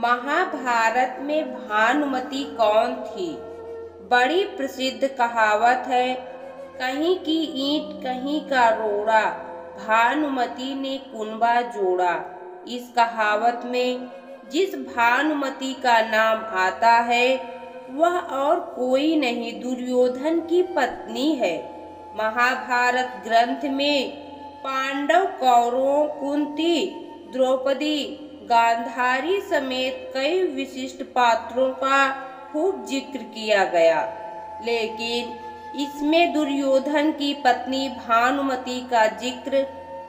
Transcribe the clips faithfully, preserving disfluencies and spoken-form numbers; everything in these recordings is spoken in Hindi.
महाभारत में भानुमति कौन थी? बड़ी प्रसिद्ध कहावत है, कहीं की ईंट कहीं का रोड़ा, भानुमति ने कुनबा जोड़ा। इस कहावत में जिस भानुमति का नाम आता है वह और कोई नहीं, दुर्योधन की पत्नी है। महाभारत ग्रंथ में पांडव, कौरवों, कुंती, द्रौपदी, गांधारी समेत कई विशिष्ट पात्रों का खूब जिक्र किया गया, लेकिन इसमें दुर्योधन की पत्नी भानुमति का जिक्र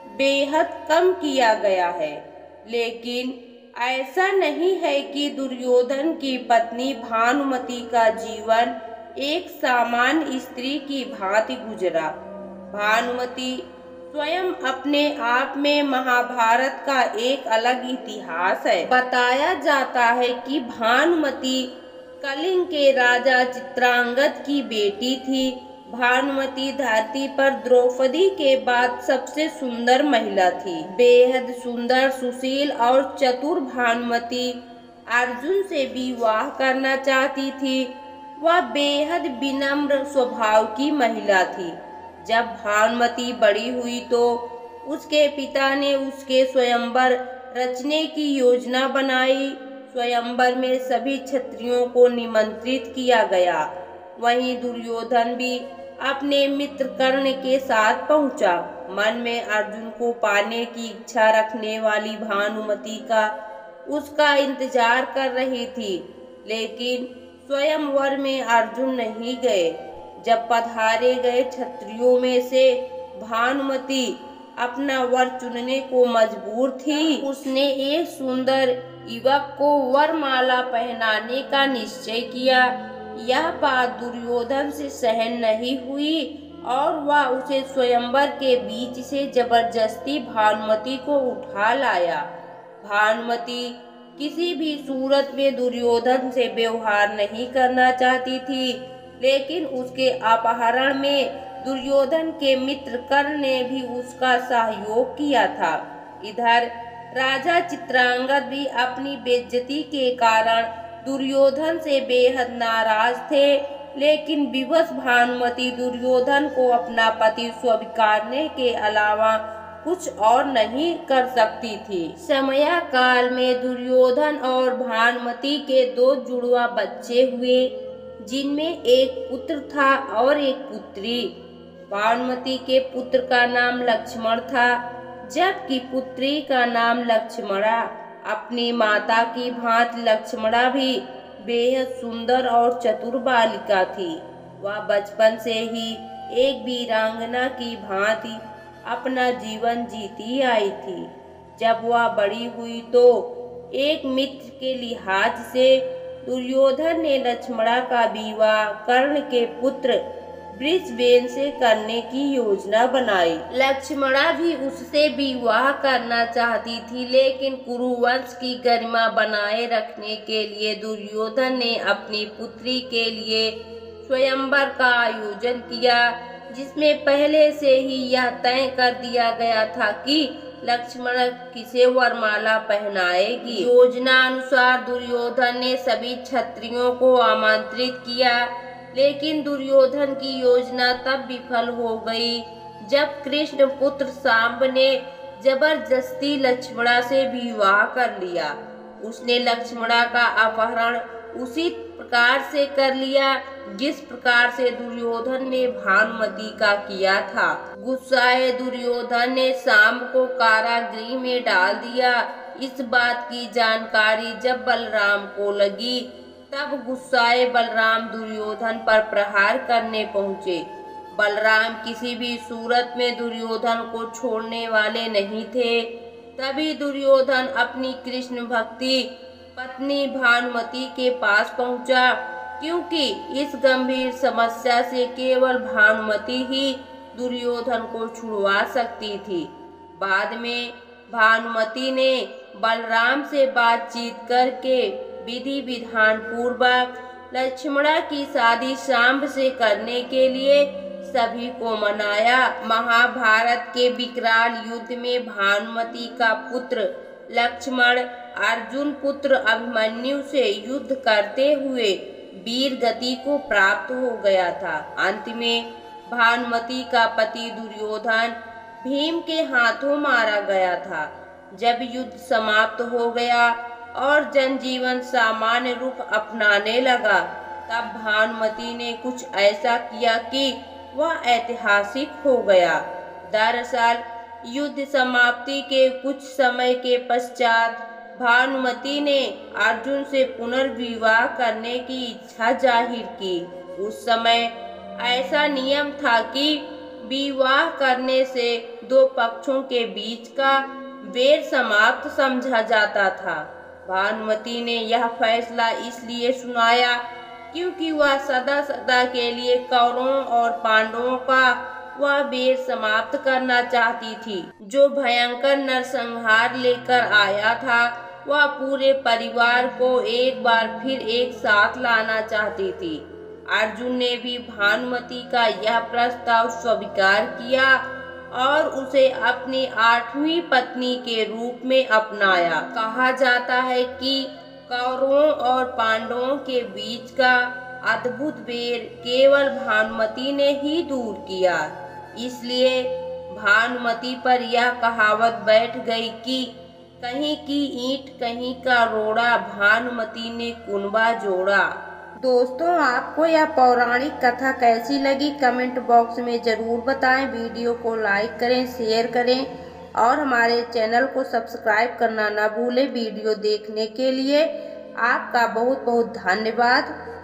बेहद कम किया गया है। लेकिन ऐसा नहीं है कि दुर्योधन की पत्नी भानुमति का जीवन एक सामान्य स्त्री की भांति गुजरा। भानुमति स्वयं अपने आप में महाभारत का एक अलग इतिहास है। बताया जाता है कि भानुमति कलिंग के राजा चित्रांगद की बेटी थी। भानुमति धरती पर द्रौपदी के बाद सबसे सुंदर महिला थी। बेहद सुंदर, सुशील और चतुर भानुमति अर्जुन से विवाह करना चाहती थी। वह बेहद विनम्र स्वभाव की महिला थी। जब भानुमति बड़ी हुई तो उसके पिता ने उसके स्वयंवर रचने की योजना बनाई। स्वयंवर में सभी क्षत्रियों को निमंत्रित किया गया। वहीं दुर्योधन भी अपने मित्र कर्ण के साथ पहुंचा। मन में अर्जुन को पाने की इच्छा रखने वाली भानुमति का उसका इंतजार कर रही थी, लेकिन स्वयंवर में अर्जुन नहीं गए। जब पधारे गए क्षत्रियों में से भानुमति अपना वर चुनने को मजबूर थी। उसने एक सुंदर युवक को वरमाला पहनाने का निश्चय किया। यह बात दुर्योधन से सहन नहीं हुई और वह उसे स्वयंवर के बीच से जबरदस्ती भानुमति को उठा लाया। भानुमति किसी भी सूरत में दुर्योधन से व्यवहार नहीं करना चाहती थी, लेकिन उसके अपहरण में दुर्योधन के मित्र कर्ण ने भी उसका सहयोग किया था। इधर राजा चित्रांगद भी अपनी बेइज्जती के कारण दुर्योधन से बेहद नाराज थे, लेकिन विवश भानुमति दुर्योधन को अपना पति स्वीकारने के अलावा कुछ और नहीं कर सकती थी। समय काल में दुर्योधन और भानुमति के दो जुड़वा बच्चे हुए, जिनमें एक पुत्र था और एक पुत्री। भानुमति के पुत्र का नाम लक्ष्मण था, जबकि पुत्री का नाम लक्ष्मणा। अपनी माता की भांति लक्ष्मणा भी बेहद सुंदर और चतुर बालिका थी। वह बचपन से ही एक वीरांगना की भांति अपना जीवन जीती आई थी। जब वह बड़ी हुई तो एक मित्र के लिहाज से दुर्योधन ने लक्ष्मणा का विवाह कर्ण के पुत्र वृषभेन से करने की योजना बनाई। लक्ष्मणा भी उससे विवाह करना चाहती थी, लेकिन कुरुवंश की गरिमा बनाए रखने के लिए दुर्योधन ने अपनी पुत्री के लिए स्वयंवर का आयोजन किया, जिसमें पहले से ही यह तय कर दिया गया था कि लक्ष्मण किसे वरमाला पहनाएगी। योजना अनुसार दुर्योधन ने सभी क्षत्रियों को आमंत्रित किया, लेकिन दुर्योधन की योजना तब विफल हो गई जब कृष्ण पुत्र सांब ने जबरदस्ती लक्ष्मणा से विवाह कर लिया। उसने लक्ष्मणा का अपहरण उसी प्रकार से कर लिया जिस प्रकार से दुर्योधन ने भानुमति का किया था। गुस्साए दुर्योधन ने सांब को कारागृह में डाल दिया। इस बात की जानकारी जब बलराम को लगी, तब गुस्साए बलराम दुर्योधन पर प्रहार करने पहुँचे। बलराम किसी भी सूरत में दुर्योधन को छोड़ने वाले नहीं थे। तभी दुर्योधन अपनी कृष्ण भक्ति पत्नी भानुमति के पास पहुंचा, क्योंकि इस गंभीर समस्या से केवल भानुमति ही दुर्योधन को छुड़वा सकती थी। बाद में भानुमति ने बलराम से बातचीत करके विधि विधान पूर्वक लक्ष्मणा की शादी सांब से करने के लिए सभी को मनाया। महाभारत के विकराल युद्ध में भानुमति का पुत्र लक्ष्मण अर्जुन पुत्र अभिमन्यु से युद्ध करते हुए वीर गति को प्राप्त हो गया था। अंत में भानुमति का पति दुर्योधन भीम के हाथों मारा गया था। जब युद्ध समाप्त हो गया और जनजीवन सामान्य रूप अपनाने लगा, तब भानुमति ने कुछ ऐसा किया कि वह ऐतिहासिक हो गया। दरअसल युद्ध समाप्ति के कुछ समय के पश्चात भानुमति ने अर्जुन से पुनर्विवाह करने की इच्छा जाहिर की। उस समय ऐसा नियम था कि विवाह करने से दो पक्षों के बीच का बैर समाप्त समझा जाता था। भानुमति ने यह फैसला इसलिए सुनाया क्योंकि वह सदा सदा के लिए कौरवों और पांडवों का वह बैर समाप्त करना चाहती थी, जो भयंकर नरसंहार लेकर आया था। वह पूरे परिवार को एक बार फिर एक साथ लाना चाहती थी। अर्जुन ने भी भानुमति का यह प्रस्ताव स्वीकार किया और उसे अपनी आठवीं पत्नी के रूप में अपनाया। कहा जाता है कि कौरवों और पांडवों के बीच का अद्भुत बैर केवल भानुमति ने ही दूर किया। इसलिए भानुमति पर यह कहावत बैठ गई कि कहीं की ईंट कहीं का रोड़ा, भानुमति ने कुनबा जोड़ा। दोस्तों, आपको यह पौराणिक कथा कैसी लगी कमेंट बॉक्स में ज़रूर बताएं। वीडियो को लाइक करें, शेयर करें और हमारे चैनल को सब्सक्राइब करना ना भूलें। वीडियो देखने के लिए आपका बहुत बहुत धन्यवाद।